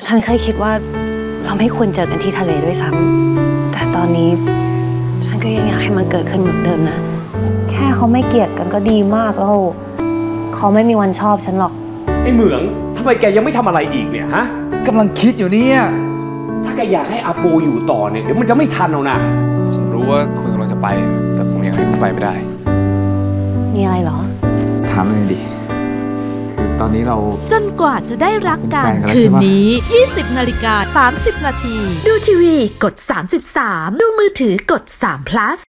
ฉันเคยคิดว่าเราไม่ควรเจอกันที่ทะเลด้วยซ้ำแต่ตอนนี้ฉันก็ยังอยากให้มันเกิดขึ้นเหมือนเดิมนะแค่เขาไม่เกลียดกันก็ดีมากแล้วเขาไม่มีวันชอบฉันหรอกไอ้เหมืองทำไมแกยังไม่ทำอะไรอีกเนี่ยฮะกำลังคิดอยู่เนี่ยถ้าแกอยากให้อาโปอยู่ต่อเนี่ยเดี๋ยวมันจะไม่ทันเอานะผมรู้ว่าคุณกำลังจะไปแต่ผมยังให้คุณไปไม่ได้มีอะไรเหรอถามเลยดิคือตอนนี้เราจนกว่าจะได้รักกันคืนนี้ 20:30 น.ดูทีวีกด33ดูมือถือกด3 plus